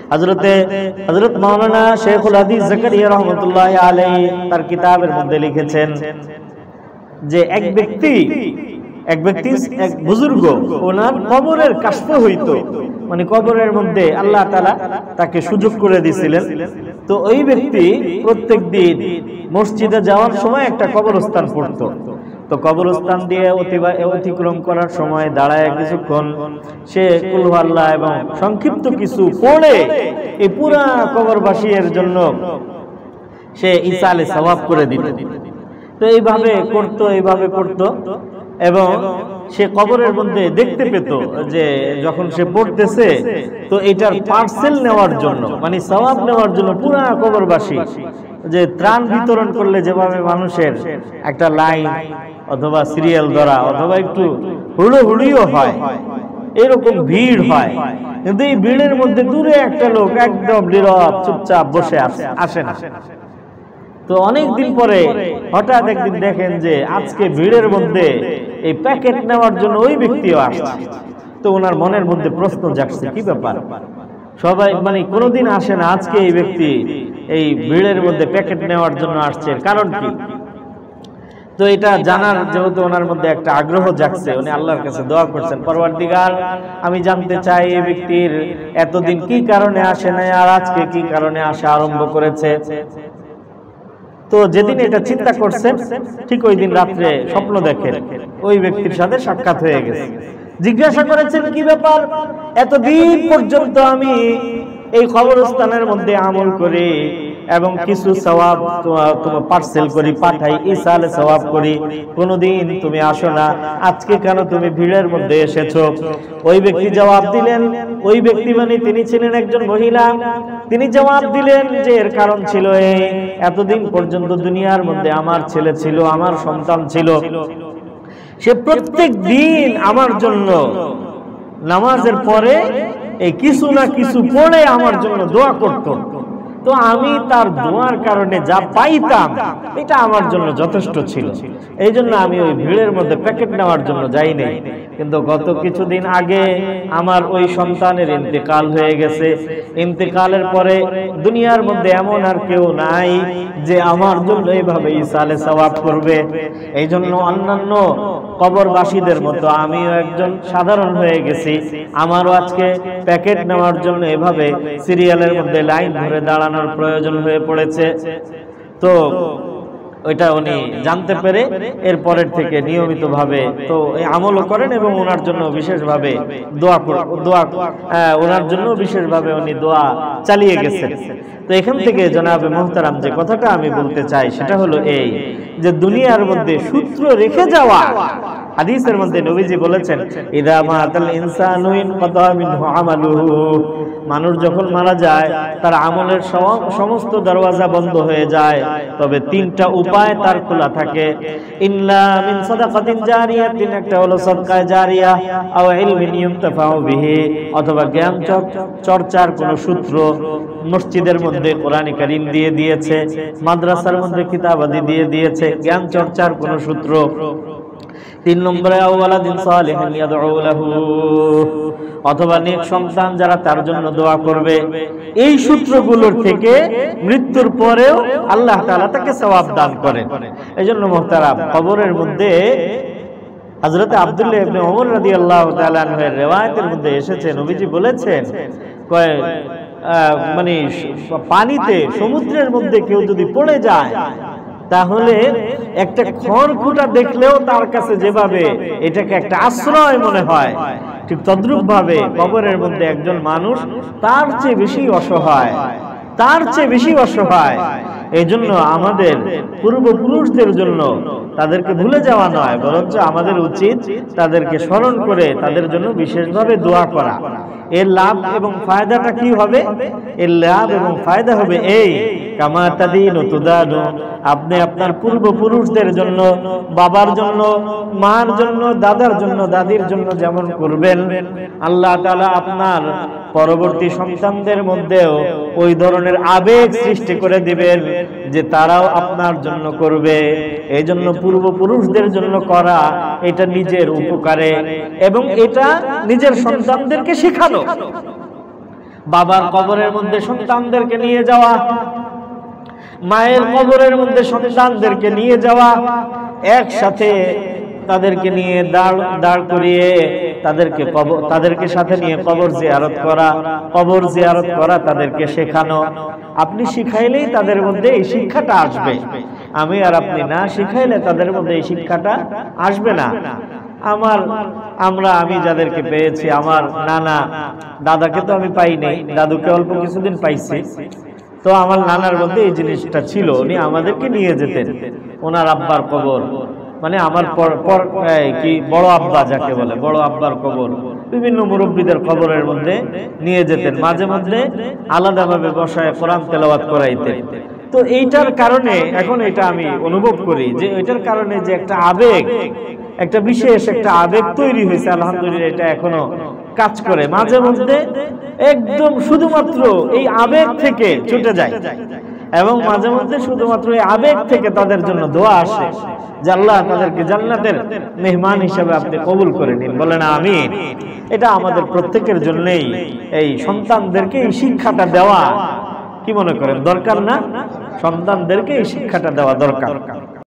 হযরত মাওলানা শেখুল হাদিস জাকারিয়া রাহমাতুল্লাহি আলাইহি তার কিতাবের মধ্যে লিখেছেন যে এক ব্যক্তি এক বুজুর্গ, ওনার কবরের কাশফ হইতো, মানে কবরের মধ্যে আল্লাহ তাআলা তাকে সুযোগ করে দিয়েছিলেন। তো ওই ব্যক্তি প্রত্যেকদিন মসজিদে যাওয়ার সময় একটা কবরস্থান পড়তো। তো কবরস্থান দিয়ে অতিক্রম করার সময় দাঁড়ায় কিছুক্ষণ সে কুল হু আল্লাহ এবং সংক্ষিপ্ত কিছু পড়ে এই পুরা কবরবাসীর জন্য সে ইসালে সওয়াব করে দিত। তো এইভাবে করতো এবং সে কবরের মধ্যে দেখতে পেত যে যখন সে পড়তেছে তো এটার পার্সেল নেওয়ার জন্য, মানে সওয়াব নেওয়ার জন্য পুরা কবরবাসী, যে ত্রাণ বিতরণ করলে যেভাবে মানুষের একটা লাইন অথবা সিরিয়াল ধরা অথবা একটু হুড়োহুড়িও হয়, এরকম ভিড় হয়, কিন্তু এই ভিড়ের মধ্যে দূরে একটা লোক একদম নীরব চুপচাপ বসে আসে না। তো অনেকদিন পরে হঠাৎ একদিন দেখেন যে আজকে ভিড়ের মধ্যে এই প্যাকেট নেওয়ার জন্য ওই ব্যক্তিও আসছে। তো ওনার মনের মধ্যে প্রশ্ন জাগছে, কি ব্যাপার, সবাই মানে কোনোদিন আসে না, আজকে এই ব্যক্তি এই ভিড়ের মধ্যে প্যাকেট নেওয়ার জন্য আসছে, কারণ কি? তো এটা জানার যেহেতু ওনার মধ্যে একটা আগ্রহ জাগছে, উনি আল্লাহর কাছে দোয়া করছেন, পরওয়ারদিগার আমি জানতে চাই এই ব্যক্তির এতদিন কি কারণে আসে না আর আজকে কি কারণে আসা আরম্ভ করেছে। তো যেদিন এটা চিন্তা করছেন ঠিক ওই দিন রাত্রে স্বপ্ন দেখেন ওই ব্যক্তির সাথে সাক্ষাৎ হয়ে গেছে। জিজ্ঞাসা করেছেন, কি ব্যাপার, এতদিন পর্যন্ত আমি এই কবরস্থানের মধ্যে আমল করি এবং কিছু সওয়াব তোমার পার্সেল করি, পাঠাই, ইসালে সওয়াব করি, কোনোদিন তুমি আসো না, আজকে কেন তুমি ভিড়ের মধ্যে এসেছো? ওই ব্যক্তি জবাব দিলেন, ওই ব্যক্তি মানে তিনি ছিলেন একজন মহিলা, তিনি জবাব দিলেন যে এর কারণ ছিল এই, এতদিন পর্যন্ত দুনিয়ার মধ্যে আমার ছেলে ছিল, আমার সন্তান ছিল, সে প্রত্যেক দিন আমার জন্য নামাজের পরে এই কিছু না কিছু পড়ে আমার জন্য দোয়া করত। তো আমি তার দোয়ার কারণে যা পাইতাম এটা আমার জন্য যথেষ্ট ছিল, এই জন্য আমি ওই ভিড়ের মধ্যে প্যাকেট নেওয়ার জন্য যাই নাই। কিন্তু গত কিছুদিন আগে আমার ওই সন্তানের ইন্তেকাল হয়ে গেছে, ইন্তেকালের পরে দুনিয়ার মধ্যে এমন আর কেউ নাই যে আমার জন্য এইভাবে ইসালে সওয়াব করবে, এই জন্য অন্যান্য কবরবাসীদের মতো আমিও একজন সাধারণ হয়ে গেছি, আমারও আজকে প্যাকেট নেওয়ার জন্য এভাবে সিরিয়ালের মধ্যে লাইন ধরে দাঁড়ানোর প্রয়োজন হয়ে পড়েছে। তো ওইটা উনি জানতে পেরে এর পরের থেকে নিয়মিতভাবে তো এই আমলও করেন এবং ওনার জন্য বিশেষভাবে ওনার জন্য বিশেষভাবে উনি দোয়া চালিয়ে গেছেন। তো এখান থেকে জনাবে মুহতারাম যে কথাটা আমি বলতে চাই সেটা হলো এই, যে দুনিয়ার মধ্যে সূত্র রেখে যাওয়া। হাদিসের মধ্যে নবীজি বলেছেন, ইদা মাতাল ইনসানু ইনকাতা মিনহু আমালুহু, মানুষ যখন মারা যায় তার আমলের সমস্ত দরওয়াজা বন্ধ হয়ে যায়, তবে তিনটা উপায় তার খোলা থাকে, ইল্লা মিন সাদাকাতিন জারিয়াতিন, একটা হলো সাদকা জারিয়া, আও ইলমিন ইউনতাফাউ বিহি, অথবা জ্ঞান চর্চার কোন সূত্র। মসজিদের মধ্যে কোরআনে কারীম দিয়ে দিয়েছে, মাদ্রাসার মধ্যে কিতাবাদি দিয়ে দিয়েছে, জ্ঞান চর্চার কোন সূত্র। 3 নম্বরে আওয়ালাদিন সালিহিন ইয়াদউ লাহু, অথবা নেক সন্তান যারা তার জন্য দোয়া করবে। এই সূত্রগুলোর থেকে মৃত্যুর পরেও আল্লাহ তাআলা তাকে সওয়াব দান করেন। এজন্য মুহতারাম, কবরের মধ্যে হযরত আব্দুল্লাহ ইবনে ওমর রাদিয়াল্লাহু তাআলা আনহুর riwayতের মধ্যে এসেছে, নবীজি বলেছেন, মানে পানিতে সমুদ্রের মধ্যে কেউ যদি পড়ে যায় তাহলে একটা খড়কুটা দেখলেও তার কাছে যেভাবে এটাকে একটা আশ্রয় মনে হয়, ঠিক তদ্রূপ ভাবে কবরের মধ্যে একজন মানুষ তার চেয়ে বেশি অসহায়, তার চেয়ে বেশি অসহায়। এই জন্য আমাদের পূর্বপুরুষদের জন্য তাদেরকে ভুলে যাওয়া নয়, বরঞ্চ আমাদের উচিত তাদেরকে স্মরণ করে তাদের জন্য বিশেষভাবে দোয়া করা। এর লাভ এবং ফায়দাটা কি হবে? এর লাভ এবং ফায়দা হবে এই, কামা তাদিনু তুদানু, আপনি আপনার পূর্বপুরুষদের জন্য, বাবার জন্য, মার জন্য, দাদার জন্য, দাদির জন্য যেমন করবেন, আল্লাহ তাআলা আপনার পরবর্তী সন্তানদের মধ্যেও ওই ধরনের আবেগ সৃষ্টি করে দিবেন যে তারাও আপনার জন্য করবে। এই জন্য পূর্বপুরুষদের জন্য করা এটা নিজের উপকারে এবং এটা নিজের সন্তানদেরকে শেখানো। বাবার কবরের মধ্যে সন্তানদেরকে নিয়ে যাওয়া, মায়ের কবরের মধ্যে সন্তানদেরকে নিয়ে যাওয়া, একসাথে তাদেরকে নিয়ে দাঁড় করিয়ে তাদেরকে সাথে নিয়ে কবর জিয়ারত করা তাদেরকে শেখানো। আপনি শিখাইলেই তাদের মধ্যে এই শিক্ষাটা আসবে, আমি আর আপনি না শিখাইলে তাদের মধ্যে এই শিক্ষাটা আসবে না। আমি যাদেরকে পেয়েছি, আমার নানা দাদাকে তো আমি পাইনি, দাদুকে অল্প কিছুদিন পাইছি, তো আমার নানার মধ্যে এই জিনিসটা ছিল, উনি আমাদেরকে নিয়ে যেতেন ওনার আব্বার কবর, মানে আমার কি বড় আব্বা যাকে বলে, বড় আব্বার কবর, বিভিন্ন মুরব্বীদের কবরের মধ্যে নিয়ে যেতেন, মাঝে মধ্যে আলাদাভাবে বসায় কোরআন তেলাওয়াত করাইতেন। তো এইটার কারণে এখন এটা আমি অনুভব করি যে এটার কারণে যে একটা আবেগ, একটা বিশেষ একটা আবেগ তৈরি হয়েছে, আলহামদুলিল্লাহ এটা এখনো কাজ করে। মাঝে মধ্যে একদম শুধুমাত্র এই আবেগ থেকে ছুটে যায়, এবং মাঝে মধ্যে শুধুমাত্র এই আবেগ থেকে তাদের জন্য দোয়া আসে যে আল্লাহ তাদেরকে জান্নাতের মেহমান হিসেবে আপনি কবুল করে নিন, বলেন আমিন। এটা আমাদের প্রত্যেকের জন্যই এই সন্তানদেরকে এই শিক্ষাটা দেওয়া, কি মনে করেন দরকার না? সন্তানদেরকে এই শিক্ষাটা দেওয়া দরকার।